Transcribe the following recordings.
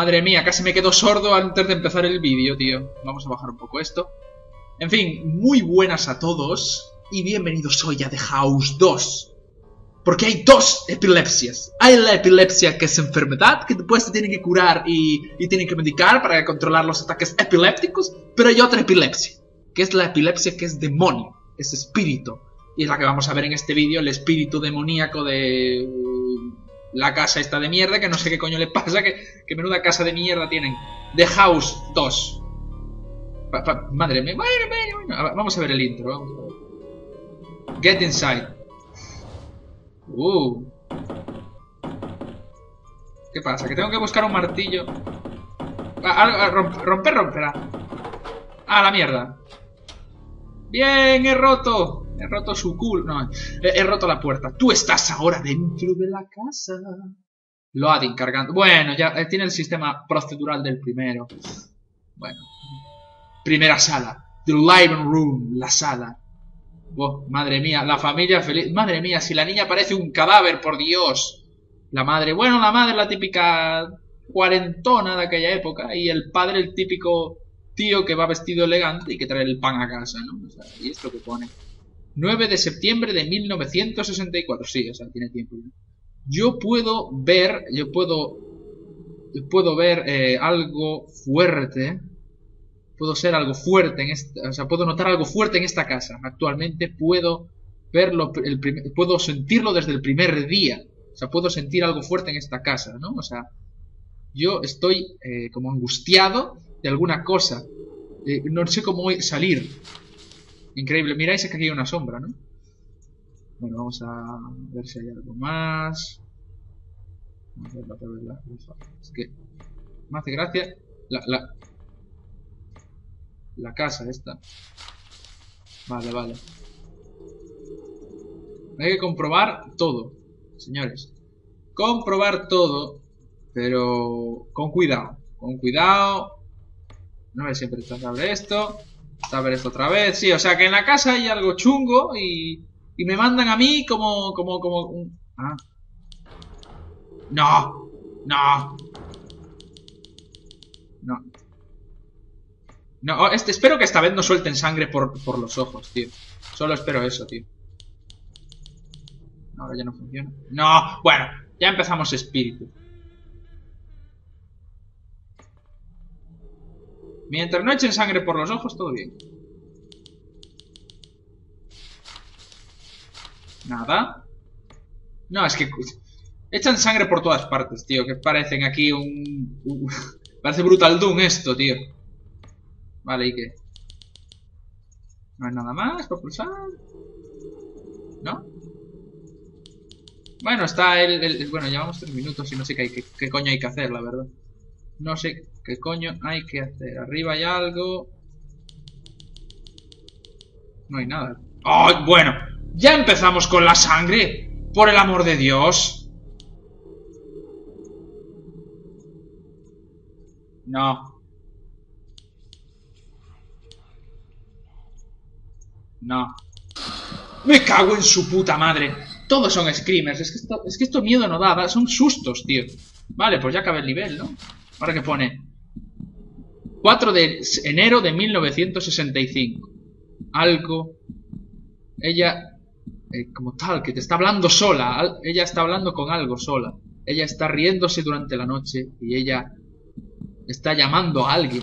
Madre mía, casi me quedo sordo antes de empezar el vídeo, tío. Vamos a bajar un poco esto. En fin, muy buenas a todos y bienvenidos hoy a The House 2. Porque hay dos epilepsias. Hay la epilepsia que es enfermedad, que después te tienen que curar y tienen que medicar para controlar los ataques epilépticos. Pero hay otra epilepsia, que es la epilepsia que es demonio, es espíritu. Y es la que vamos a ver en este vídeo, el espíritu demoníaco de la casa esta de mierda, que no sé qué coño le pasa, que menuda casa de mierda tienen. The House 2. Madre mía, bueno. Vamos a ver el intro, vamos a ver. Get inside. ¿Qué pasa? Que tengo que buscar un martillo. Romperá. Ah, la mierda. Bien, he roto su culo. No, he roto la puerta. Tú estás ahora dentro de la casa. Loading, cargando. Bueno, ya tiene el sistema procedural del primero. Bueno. Primera sala. The living room. La sala. Oh, madre mía, la familia feliz. Madre mía, si la niña parece un cadáver, por Dios. La madre, bueno, la madre la típica cuarentona de aquella época. Y el padre el típico tío que va vestido elegante y que trae el pan a casa, ¿no? O sea, ¿y esto qué pone? 9 de septiembre de 1964. Sí, o sea, tiene tiempo. Yo puedo ver algo fuerte. Puedo ser algo fuerte en esta, o sea, puedo notar algo fuerte en esta casa. Actualmente puedo verlo, puedo sentirlo desde el primer día. O sea, puedo sentir algo fuerte en esta casa, ¿no? O sea, yo estoy como angustiado de alguna cosa. No sé cómo salir. Increíble. Miráis que aquí hay una sombra, ¿no? Bueno, vamos a ver si hay algo más. Vamos a verla. Es que me hace gracia la casa esta. Vale. Hay que comprobar todo, señores. Comprobar todo, pero con cuidado. Con cuidado. No me siempre saber esto. Saber esto otra vez. Sí, o sea que en la casa hay algo chungo y me mandan a mí como Ah. No. No, espero que esta vez no suelten sangre por los ojos, tío. Solo espero eso, tío. Ahora ya no funciona. No, bueno, ya empezamos espíritu. Mientras no echen sangre por los ojos, todo bien. Nada. No, es que echan sangre por todas partes, tío. Que parecen aquí Parece Brutal Doom esto, tío. Vale, ¿y qué? No hay nada más para pulsar. ¿No? Bueno, está bueno, llevamos 3 minutos y no sé qué coño hay que hacer, la verdad. No sé qué coño hay que hacer. Arriba hay algo. No hay nada. ¡Oh, bueno! ¡Ya empezamos con la sangre! ¡Por el amor de Dios! No. Me cago en su puta madre. Todos son screamers. Es que esto miedo no da. Son sustos, tío. Vale, pues ya acabé el nivel, ¿no? Ahora que pone 4 de enero de 1965. Algo. Ella, como tal, que te está hablando sola. Ella está hablando con algo sola. Ella está riéndose durante la noche. Y ella está llamando a alguien.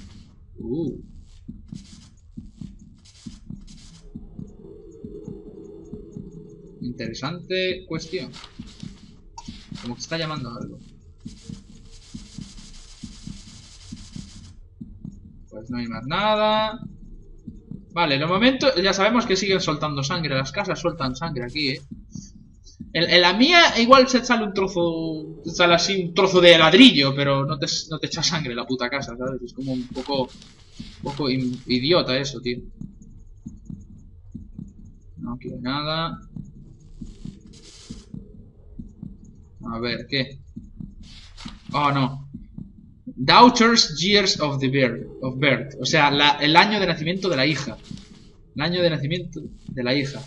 Interesante cuestión. Como que está llamando a algo. Pues no hay más nada. Vale, en el momento ya sabemos que siguen soltando sangre. Las casas sueltan sangre aquí, En la mía igual se sale un trozo. Sale así un trozo de ladrillo, pero no te echa sangre la puta casa, ¿sabes? Es como un poco idiota eso, tío. No quiero nada. A ver, ¿qué? Oh, no. Daughter's Years of Birth. O sea, el año de nacimiento de la hija. El año de nacimiento de la hija.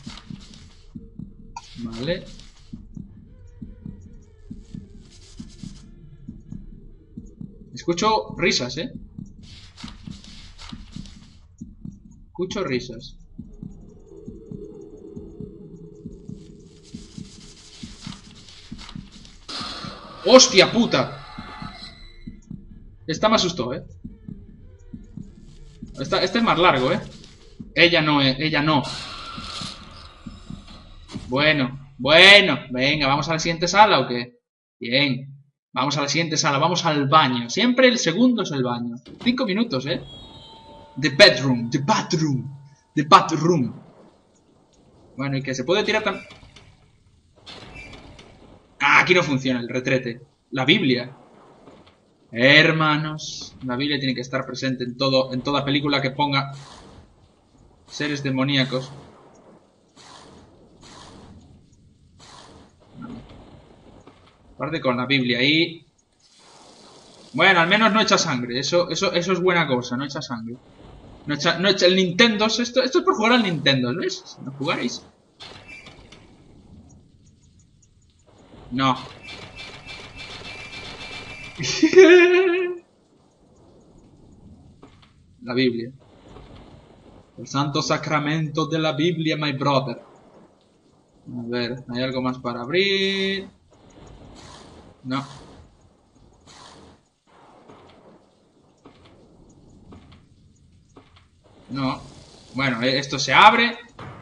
Vale. Escucho risas, ¿eh? Escucho risas. ¡Hostia puta! Esta me asustó, ¿eh? Este es más largo, ¿eh? Ella no, ella no. Bueno, venga, ¿vamos a la siguiente sala o qué? Bien, vamos a la siguiente sala, vamos al baño. Siempre el segundo es el baño. 5 minutos, ¿eh? The bedroom, the bathroom, the bathroom. Bueno, y que se puede tirar tan... Ah, aquí no funciona el retrete. La Biblia. Hermanos, la Biblia tiene que estar presente en toda película que ponga seres demoníacos. Aparte con la Biblia ahí. Bueno, al menos no echa sangre. Eso es buena cosa, no echa sangre. No echa el Nintendo. Esto es por jugar al Nintendo, ¿ves? Si no jugáis. No. La Biblia. El santo sacramento de la Biblia, my brother. A ver, ¿hay algo más para abrir? No. No. Bueno, esto se abre.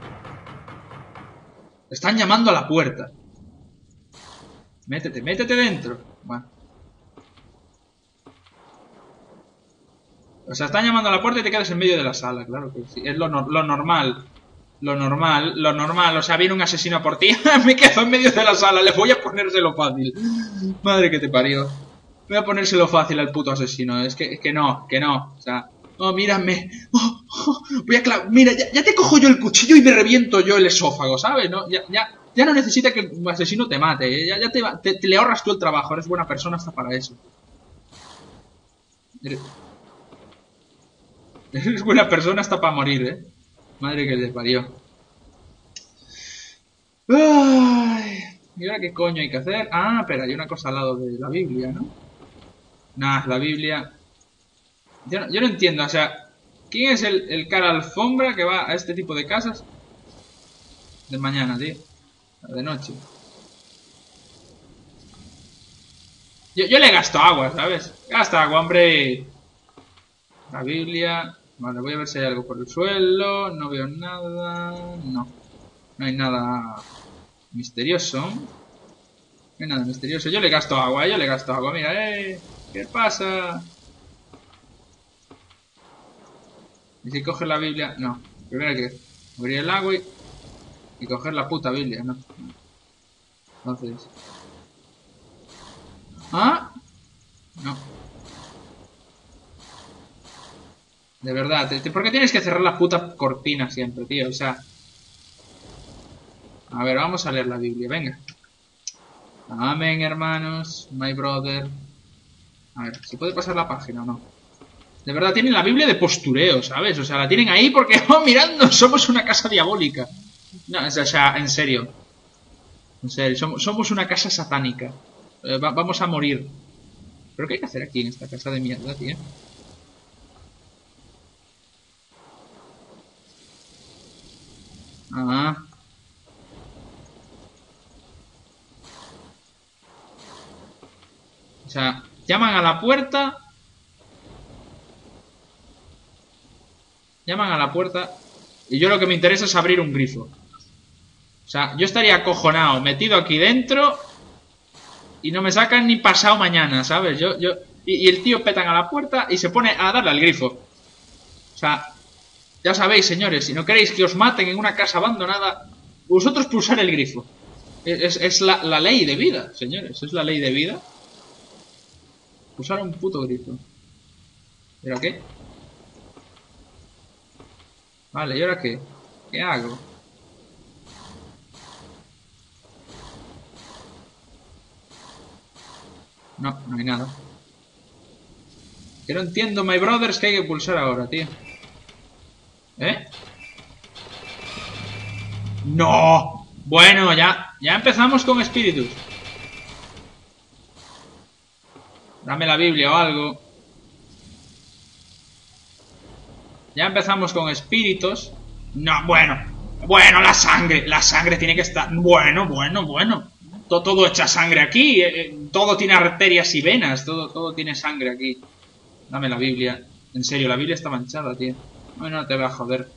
Están llamando a la puerta. Métete dentro. Bueno. O sea, están llamando a la puerta y te quedas en medio de la sala, claro que sí. Es lo normal. Lo normal. O sea, viene un asesino por ti. Me quedo en medio de la sala. Le voy a ponérselo fácil. Madre que te parió. Voy a ponérselo fácil al puto asesino. Es que no. O sea, oh, mírame. Voy a mira, ya te cojo yo el cuchillo y me reviento yo el esófago, ¿sabes? ¿No? Ya no necesita que el asesino te mate. Ya te le ahorras tú el trabajo. Eres buena persona hasta para eso. Eres buena persona hasta para morir, ¿eh? Madre que te parió. Ay, ¿y ahora qué coño hay que hacer? Ah, pero hay una cosa al lado de la Biblia, ¿no? Nah, la Biblia... Yo no entiendo, o sea... ¿Quién es el cara alfombra que va a este tipo de casas? De mañana, tío. De noche. Yo le gasto agua, ¿sabes? Gasta agua, hombre. La Biblia... Vale, voy a ver si hay algo por el suelo. No veo nada... No. No hay nada misterioso. No hay nada misterioso. Yo le gasto agua, Mira, ¿qué pasa? ¿Y si coges la Biblia? No. Primero hay que abrir el agua y coger la puta Biblia, ¿no? Entonces... ¿Ah? No. De verdad, ¿por qué tienes que cerrar la puta cortina siempre, tío? O sea... A ver, vamos a leer la Biblia, venga. Amén, hermanos, my brother. A ver, ¿se puede pasar la página o no? De verdad, tienen la Biblia de postureo, ¿sabes? O sea, la tienen ahí porque, oh, mirad, somos una casa diabólica. No, o sea, en serio. En serio, somos una casa satánica. Vamos a morir. ¿Pero qué hay que hacer aquí en esta casa de mierda, tío? Ah. O sea, llaman a la puerta. Llaman a la puerta. Y yo lo que me interesa es abrir un grifo. O sea, yo estaría acojonado, metido aquí dentro. Y no me sacan ni pasado mañana, ¿sabes? Y el tío petan a la puerta y se pone a darle al grifo. O sea, ya sabéis, señores, si no queréis que os maten en una casa abandonada, vosotros pulsar el grifo. Es la ley de vida, señores. Es la ley de vida. Pulsar un puto grifo. ¿Pero qué? Vale, ¿y ahora qué? ¿Qué hago? No, no hay nada. Que no entiendo, my brothers, que hay que pulsar ahora, tío. ¿Eh? ¡No! Bueno, ya empezamos con espíritus. Dame la Biblia o algo. Ya empezamos con espíritus. No, bueno. Bueno, la sangre. La sangre tiene que estar... Bueno. Todo echa sangre aquí. Todo tiene arterias y venas. Todo tiene sangre aquí. Dame la Biblia. En serio, la Biblia está manchada, tío. Bueno, no te voy a joder.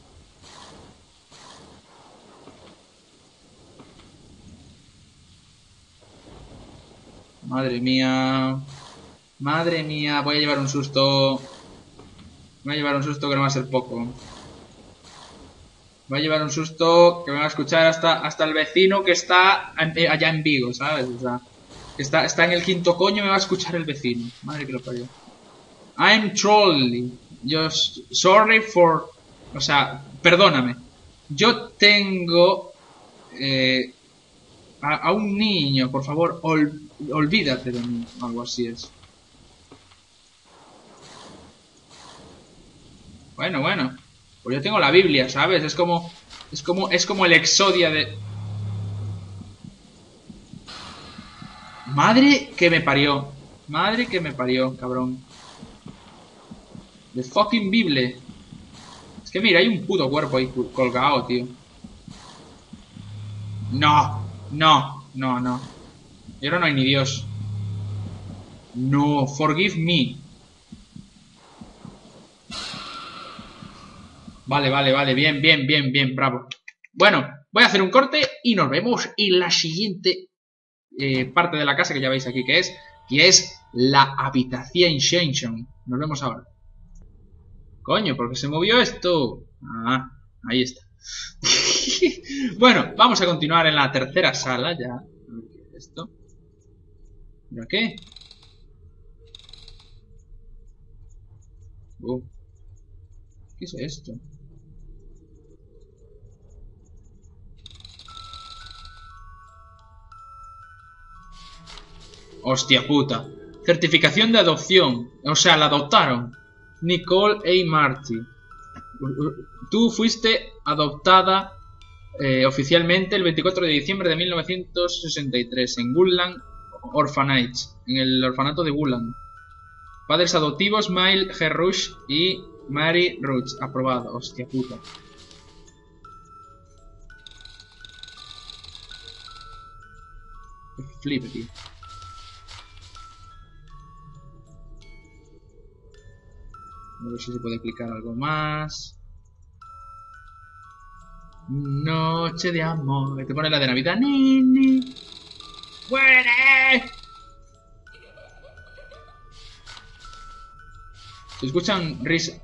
Madre mía. Madre mía. Voy a llevar un susto. Voy a llevar un susto que no va a ser poco. Voy a llevar un susto que me va a escuchar hasta el vecino que está allá en Vigo, ¿sabes? O sea, que está en el quinto coño, me va a escuchar el vecino. Madre que lo parió. I'm trolling. Just sorry for... O sea, perdóname. Yo tengo... a un niño, por favor, olvídate de mí. Algo así es. Bueno. Pues yo tengo la Biblia, ¿sabes? Es como el Exodia de... Madre que me parió. Madre que me parió, cabrón. The fucking Bible. Es que mira, hay un puto cuerpo ahí colgado, tío. No. Y ahora no hay ni Dios. No, forgive me. Vale, bien, bravo. Bueno, voy a hacer un corte y nos vemos en la siguiente parte de la casa que ya veis aquí que es la habitación Shenshon. Nos vemos ahora. Coño, ¿por qué se movió esto? Ah, ahí está. Bueno, vamos a continuar en la tercera sala ya. A ver qué es esto. ¿Mira qué? ¿Qué es esto? Hostia puta. Certificación de adopción. O sea, la adoptaron. Nicole A. Marty. Tú fuiste adoptada oficialmente el 24 de diciembre de 1963 en Woodland Orphanage, en el orfanato de Woodland. Padres adoptivos Mile G. Rush y Mary Rush. Aprobado. Hostia puta. Flipe, tío. A ver si se puede clicar algo más. Noche de amor. Te pone la de Navidad. ¡Nini! ¡Muere! Se escuchan risas.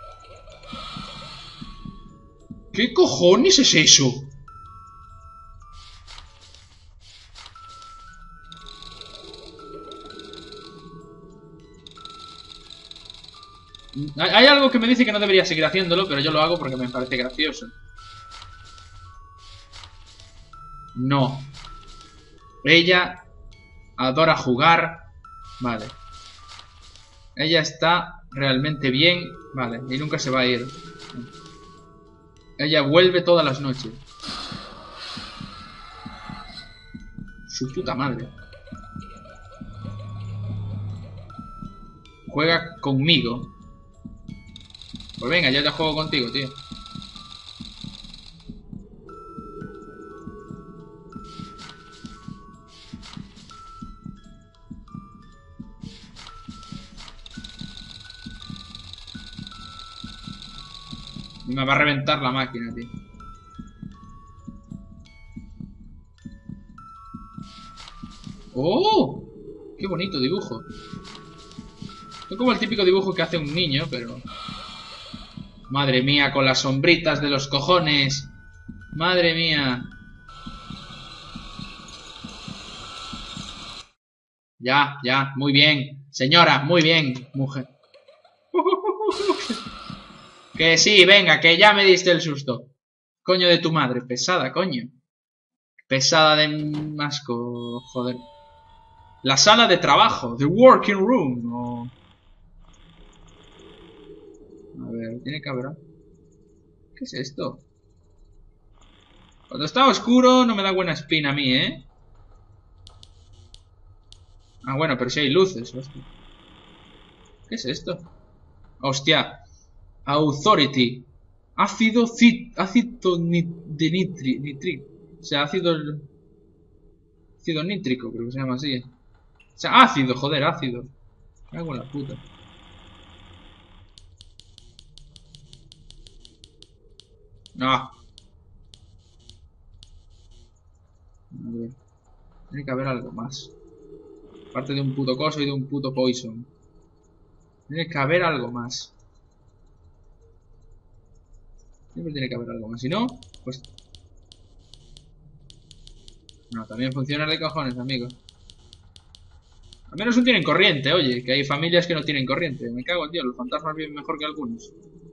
¿Qué cojones es eso? Hay algo que me dice que no debería seguir haciéndolo, pero yo lo hago porque me parece gracioso. No. Ella adora jugar. Vale. Ella está realmente bien. Vale, y nunca se va a ir. Ella vuelve todas las noches. Su puta madre. Juega conmigo. Pues venga, ya juego contigo, tío. Me va a reventar la máquina, tío. ¡Oh! ¡Qué bonito dibujo! Es como el típico dibujo que hace un niño, pero... Madre mía, con las sombritas de los cojones. Madre mía. Ya, muy bien. Señora, muy bien, mujer. Que sí, venga, que ya me diste el susto. Coño de tu madre, pesada, coño. Pesada de masco, joder. La sala de trabajo, the working room. Oh. A ver, tiene que haber. ¿Qué es esto? Cuando está oscuro no me da buena espina a mí, ¿eh? Ah, bueno, pero si hay luces, hostia. ¿Qué es esto? Hostia. Authority. Ácido de nitri. O sea, ácido nítrico, creo que se llama así. O sea, ácido, joder, ácido. Me cago en la puta. No. A ver. Tiene que haber algo más. Aparte de un puto coso y de un puto poison. Tiene que haber algo más. Siempre tiene que haber algo más. Si no, pues... No, también funciona de cojones, amigo. Al menos no tienen corriente, oye. Que hay familias que no tienen corriente. Me cago en Dios, los fantasmas viven mejor que algunos.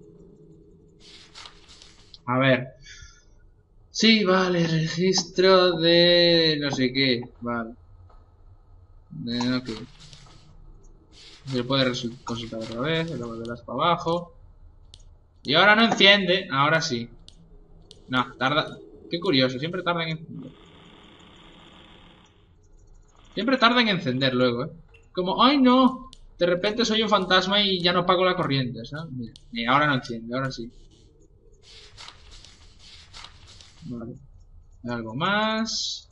A ver. Sí, vale, registro de... no sé qué. Vale. Ok. Se puede consultar otra vez. Y luego de las para abajo. Y ahora no enciende. Ahora sí. No, tarda... Qué curioso, siempre tarda en encender. Siempre tarda en encender luego, Como, ¡ay no! De repente soy un fantasma y ya no pago la corriente, ¿sabes? Mira, ahora no enciende, ahora sí. Vale. Algo más.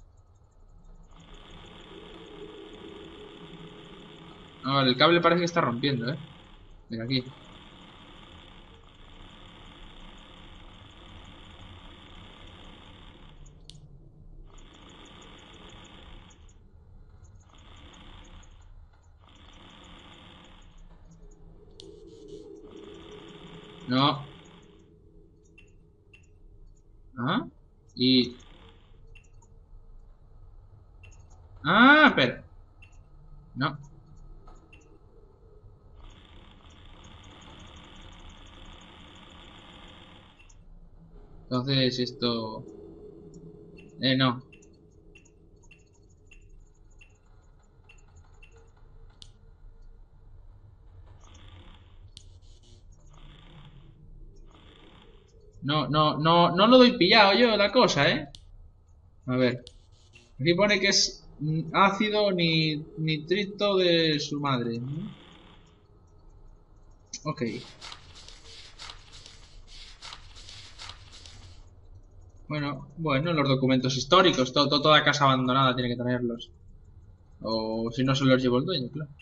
Ah, vale, el cable parece que está rompiendo, Mira aquí. No. Ah. Y... Ah, espera. No. Entonces esto... no. No lo doy pillado yo la cosa, A ver. Aquí pone que es ácido ni nitrito de su madre, ¿no? Ok. Bueno, los documentos históricos, toda casa abandonada tiene que tenerlos. O si no se los llevo el dueño, claro.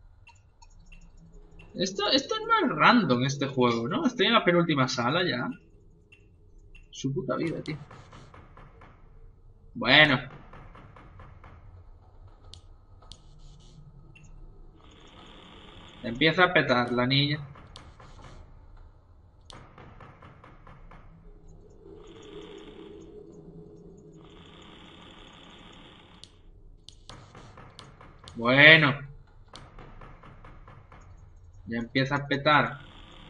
Esto no es random este juego, ¿no? Estoy en la penúltima sala ya. Su puta vida, tío. Bueno. Empieza a petar la niña. Bueno. Ya empieza a petar.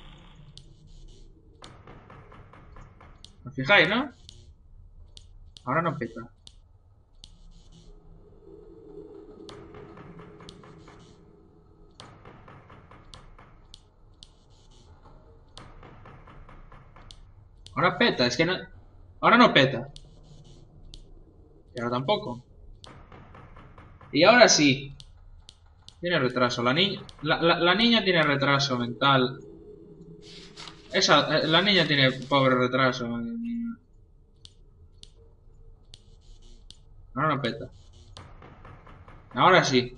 ¿Os fijáis, no? Ahora no peta. Ahora peta, es que no... Ahora no peta. Y ahora tampoco. Y ahora sí. Tiene retraso. La niña... La niña tiene retraso mental. La niña tiene pobre retraso. Madre mía. Ahora no peta. Ahora sí.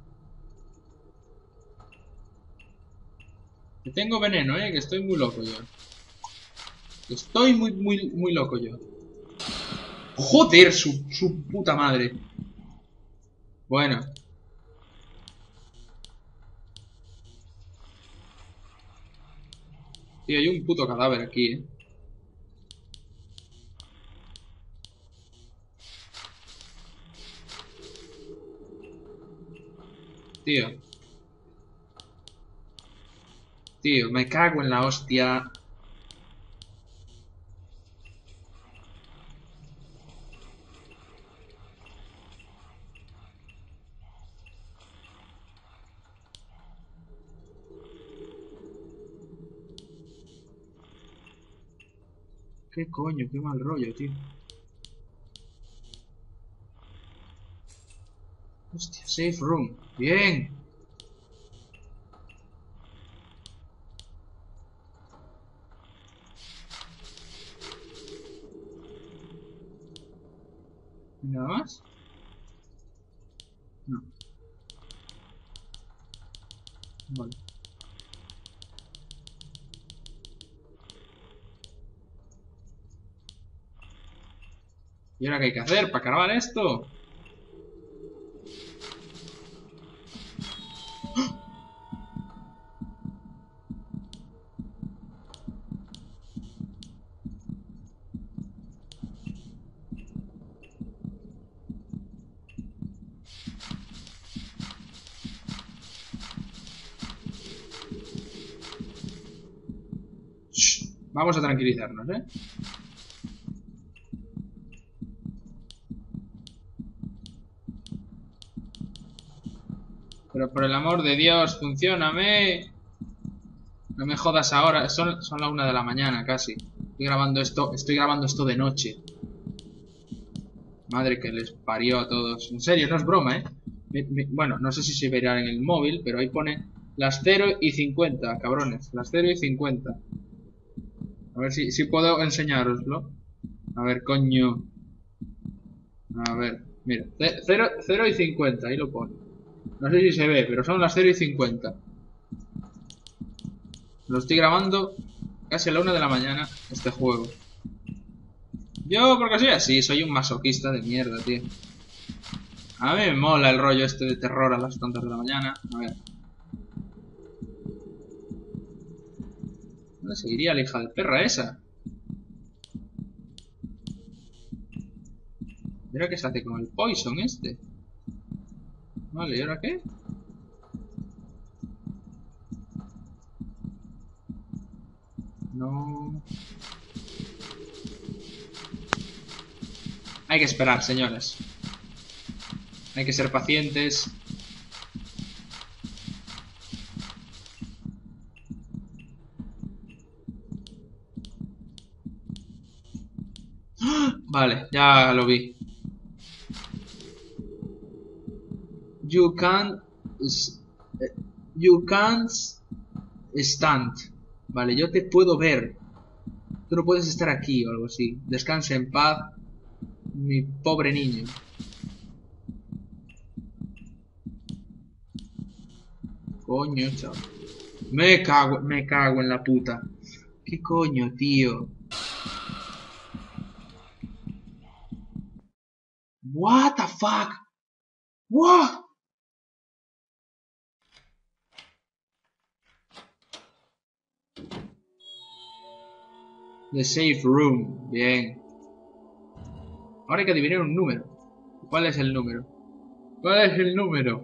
Que tengo veneno, que estoy muy loco yo. Estoy muy loco yo. Joder, su puta madre. Bueno. Tío, hay un puto cadáver aquí, Tío. Tío, me cago en la hostia. ¿Qué coño? Qué mal rollo, tío. Hostia, safe room. Bien. ¿Nada más? No. Vale. ¿Y ahora qué hay que hacer para acabar esto? Shh. Vamos a tranquilizarnos, ¿eh? Pero por el amor de Dios, funcióname. No me jodas ahora. Son la 1 de la mañana casi. Estoy grabando esto de noche. Madre que les parió a todos. En serio, no es broma, ¿eh? Bueno, no sé si se verá en el móvil, pero ahí pone las 0:50, cabrones. Las 0:50. A ver si puedo enseñároslo. A ver, coño. A ver, mira. 0:50, ahí lo pone. No sé si se ve, pero son las 0:50. Lo estoy grabando casi a la 1 de la mañana, este juego. Yo, porque soy así, soy un masoquista de mierda, tío. A mí me mola el rollo este de terror a las tantas de la mañana. A ver. ¿Dónde seguiría la hija de perra esa? ¿Y ahora qué se hace con el poison este? Vale, ¿y ahora qué? No... Hay que esperar, señores. Hay que ser pacientes. Vale, ya lo vi. You can't... You can't stand. Vale, yo te puedo ver. Tú no puedes estar aquí o algo así. Descansa en paz, mi pobre niño. Coño, chaval. Me cago en la puta. ¿Qué coño, tío? What the fuck? What? The safe room. Bien. Ahora hay que adivinar un número. ¿Cuál es el número? ¿Cuál es el número?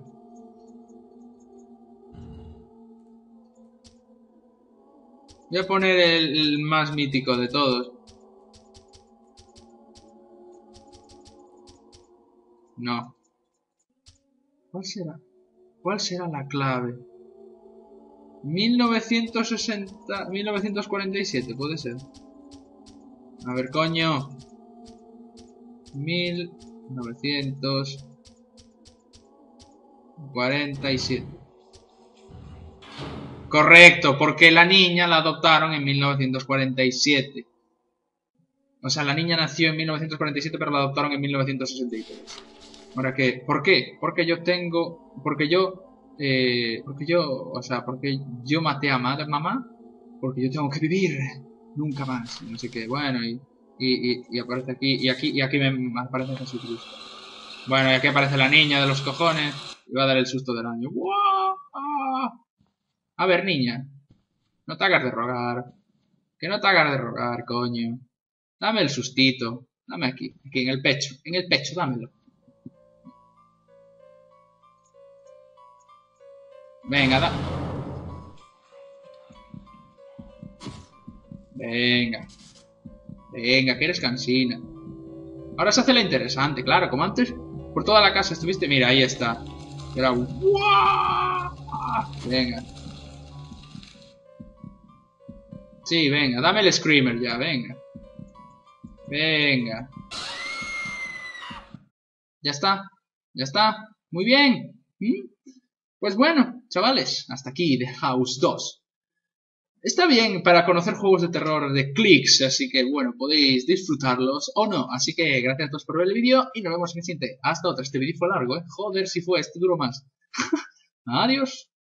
Voy a poner el más mítico de todos. No. ¿Cuál será? ¿Cuál será la clave? 1960... 1947, puede ser. A ver, coño. 1947. Correcto, porque la niña la adoptaron en 1947. O sea, la niña nació en 1947, pero la adoptaron en 1963. Ahora que, ¿por qué? Porque yo tengo, porque yo, o sea, porque yo maté a mamá, porque yo tengo que vivir nunca más, no sé qué, bueno, y aparece aquí, y aquí me aparece Jesucristo. Bueno, y aquí aparece la niña de los cojones, y va a dar el susto del año. ¡Wow! A ver, niña, no te hagas de rogar, que no te hagas de rogar, coño. Dame el sustito, dame aquí en el pecho, dámelo. Venga, Venga. Venga, que eres cansina. Ahora se hace la interesante, claro, como antes. Por toda la casa estuviste. Mira, ahí está. Era ¡guau! Venga. Sí, venga, dame el screamer ya, venga. Venga. Ya está. Ya está. Muy bien. ¿Mm? Pues bueno, chavales, hasta aquí The House 2. Está bien para conocer juegos de terror de clics, así que bueno, podéis disfrutarlos o no. Así que gracias a todos por ver el vídeo y nos vemos en el siguiente. Hasta otra, este vídeo fue largo, Joder, si fue, este duró más. Adiós.